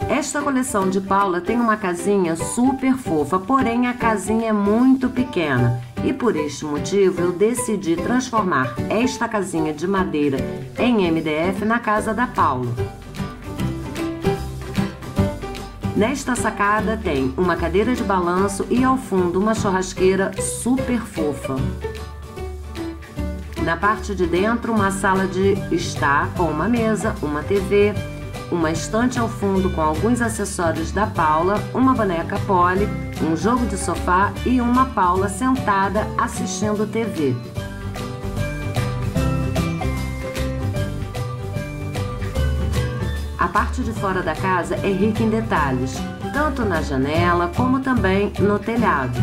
Esta coleção de Paula tem uma casinha super fofa, porém a casinha é muito pequena. E por este motivo eu decidi transformar esta casinha de madeira em MDF na casa da Paula. Nesta sacada tem uma cadeira de balanço e ao fundo uma churrasqueira super fofa. Na parte de dentro, uma sala de estar com uma mesa, uma TV, uma estante ao fundo com alguns acessórios da Paula, uma boneca Polly, um jogo de sofá e uma Paula sentada assistindo TV. A parte de fora da casa é rica em detalhes, tanto na janela como também no telhado.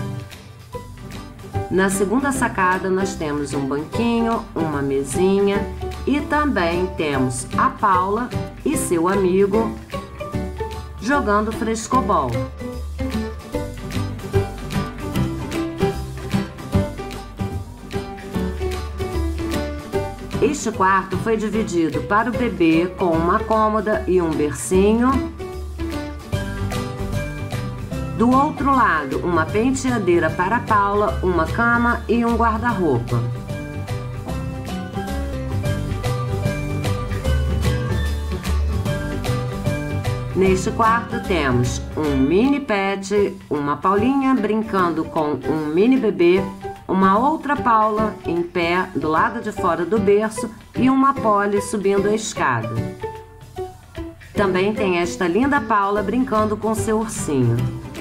Na segunda sacada nós temos um banquinho, uma mesinha e também temos a Paula e seu amigo jogando frescobol. Este quarto foi dividido para o bebê com uma cômoda e um bercinho. Do outro lado, uma penteadeira para a Paula, uma cama e um guarda-roupa. Neste quarto temos um mini pet, uma Paulinha brincando com um mini bebê, uma outra Paula em pé do lado de fora do berço e uma Polly subindo a escada. Também tem esta linda Paula brincando com seu ursinho.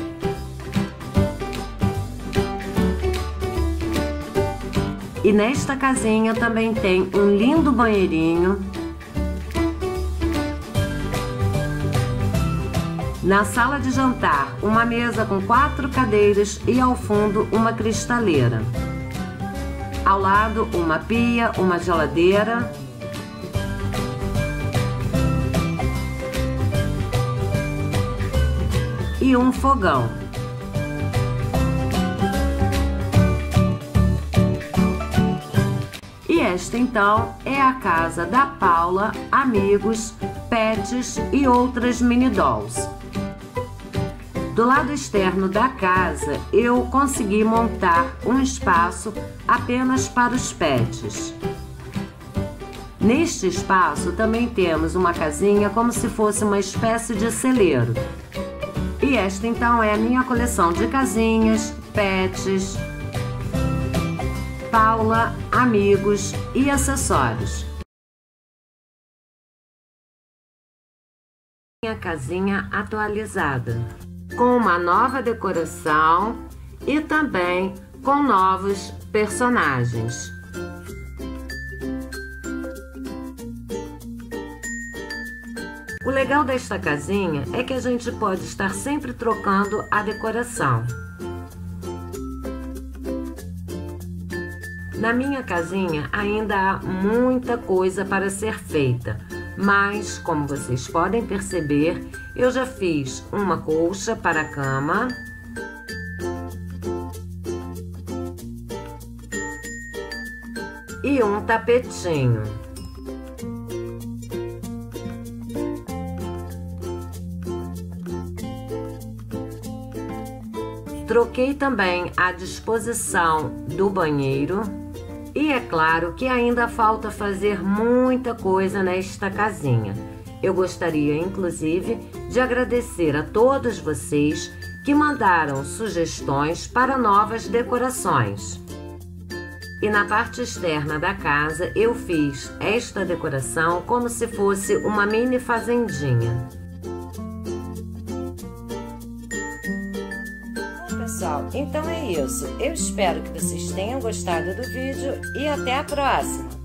E nesta casinha também tem um lindo banheirinho. Na sala de jantar, uma mesa com 4 cadeiras e ao fundo uma cristaleira. Ao lado, uma pia, uma geladeira. E um fogão. E esta então é a casa da Paula, amigos, pets e outras mini dolls. Do lado externo da casa, eu consegui montar um espaço apenas para os pets. Neste espaço também temos uma casinha como se fosse uma espécie de celeiro. E esta então é a minha coleção de casinhas, pets, Paula, amigos e acessórios. Minha casinha atualizada, com uma nova decoração e também com novos personagens. O legal desta casinha é que a gente pode estar sempre trocando a decoração. Na minha casinha ainda há muita coisa para ser feita, mas, como vocês podem perceber, eu já fiz uma colcha para a cama, e um tapetinho. Troquei também a disposição do banheiro. E é claro que ainda falta fazer muita coisa nesta casinha. Eu gostaria, inclusive, de agradecer a todos vocês que mandaram sugestões para novas decorações. E na parte externa da casa eu fiz esta decoração como se fosse uma mini fazendinha. Pessoal, então é isso. Eu espero que vocês tenham gostado do vídeo e até a próxima!